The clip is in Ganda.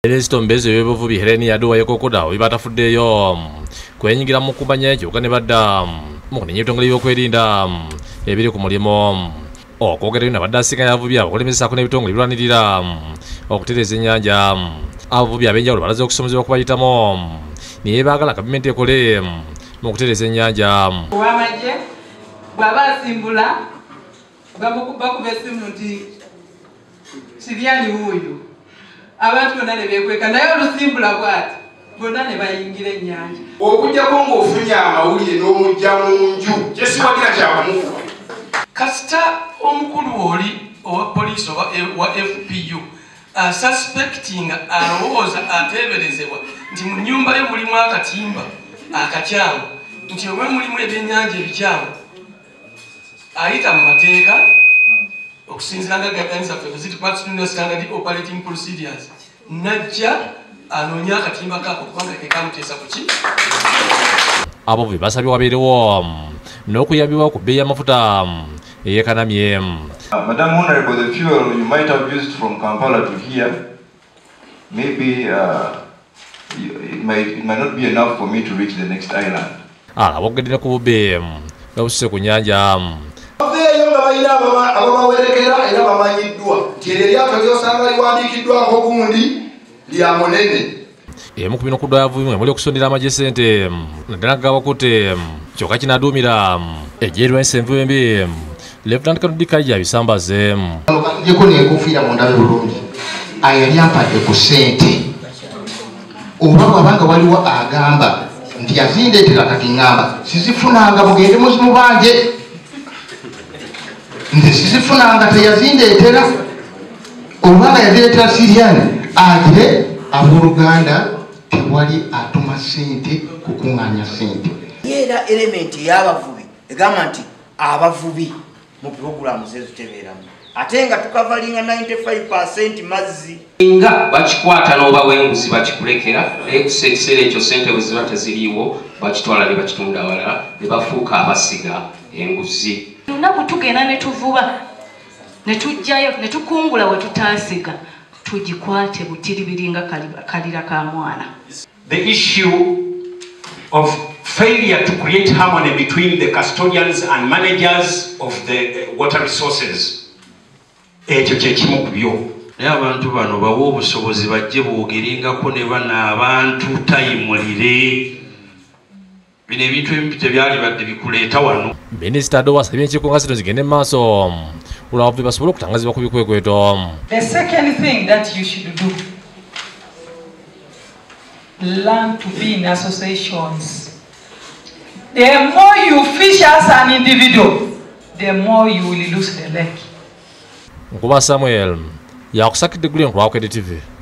omubeezi w'ebivubi Hellen Adoa yekokoda webatafuddeyo kwenyigira mu kumanya ekyo ne badda mu kunenya ebitongole by'okwerinda ebiri ku mulimu okwogera na badda asinkanye abavubi abakulembezako n'ebitongole ebirwanirira okutereeza ennyanja. Abavubi ab'enjawulo balaze okusomozebwa kubayitamu naye baagala gavumenti ekole mu kutereeza ennyanja. Ow'amagye bw'aba asimbula bakuba essimu nti Siriani wuuyo abantu bonna ne beekweka naye olusimbula bw'ati bonna ne bayingira ennyanja. Okujjako ng'ofunye amawulire n'omujja mu nju kyesiwagira kyakumukuba. Kasita omukulu oli owa poliisi wa FPU suspecting alowooza ateeberezebwa nti mu nnyumba ye mulimu akatimba akakyamu nti omwe mulimu ebyennyanja ebikyamu ayita mu mateeka okusinziira nga guidelines zaffe bwe standard operating procedures najja anoonye akatimba kaako kubanga kekamuteesa ku ki. Abavubi basabye wabeerewo n'okuyambibwa ku bbeeyi y'amafuta eyeekanamye. Madam Honorable, the fuel you might have used from Kampala to here, maybe it might not be enough for me to reach the next island. Bukedde ne ku bubbi obususe ku nnyanja. Bafeeyo nga balina ababawerekera era bamanyiddwa nti eryo eryato ly'osanga liwandiikiddwako gundi lya munene. Emu ku bino ku ddwayavu bimwe muli okusondera amagye ssente naddala gabakutte kyokka kinaduumira egy'erwanisa envubu embi. Lieutenant Colonel Dikaija bisambaze. Yeko n'enkufiira mu ndabe bulungi ayali ampadde ku ssente oba bw'abanga waliwo agamba nti yazindeetera kati ŋŋamba sizifunanga mugende muzimu bange nti sizifunanga teyazindeetera obanga yazireetera Siriani agire abooluganda tewali atuma ssente kukuŋŋaanya ssente. Era elementi y'abavubi egamba nti abavubi mu program zezitebeeramu ate nga tukavalinga 95% mazzi nga bakikwata n'oba w'enguzi bakikulekera naye ekiseera ekyo ssente bwe ziba teziriiwo bakitwala ne bakitunda awalala ne bafuuka abasiga enguzi. Lunaku tugenda ne tuvuba ne tujjayo ne tukungula we tutaasiga tugikwate butiribiri nga kalira ka mwana. The issue of failure to create harmony between the custodians and managers of the water resources. Ekyo kye kimu ku byo. Naye abantu bano bawa obusobozi bajje boogerengako ne bana abantu tayimulire. Bino ebintu ebimu tebyali badde bikuleeta wano. Minisita Adoa asabye enkiiko nga zino zigende mu maaso olwabavubi basobole okutangazibwa ku bikwekweto. The second thing that you should do, learn to be in associations. The more you fish as an individual, the more you will lose the lake. Nkuba Samuel yakusakidde guli ku Bukedde TV.